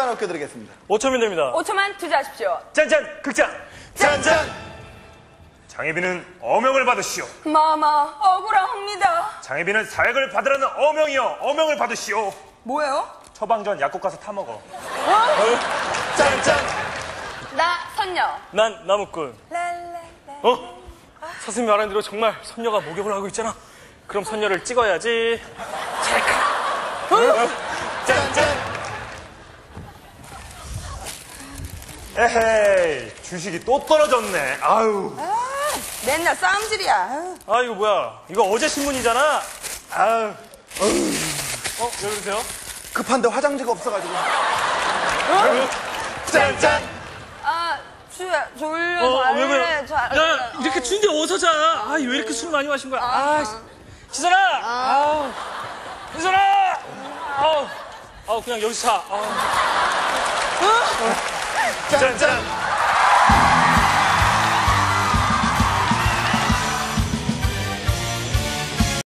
5천만 원 껴드리겠습니다. 5천면 됩니다. 5천만 투자하십시오. 짠짠 극장. 짠짠! 장혜빈은 어명을 받으시오. 마마 억울합니다. 장혜빈은 사약을 받으라는 어명이여. 어명을 받으시오. 뭐예요? 처방전 약국 가서 타먹어. 짠짠! 나 선녀. 난 나무꾼. 사슴이 말한 대로 정말 선녀가 목욕을 하고 있잖아. 그럼 선녀를 찍어야지. 짠짠! 에헤이, 주식이 또 떨어졌네. 아유. 맨날 싸움질이야. 아, 이거 뭐야? 이거 어제 신문이잖아. 아유. 왜 그러세요? 급한데 화장지가 없어가지고. 짠짠! 아, 졸려. 왜 그래? 잘래. 야, 이렇게 추운데 어서 자. 아, 왜 이렇게 술 많이 마신 거야? 시선아! 아우. 시선아! 아우, 그냥 여기서 자. 짠짠!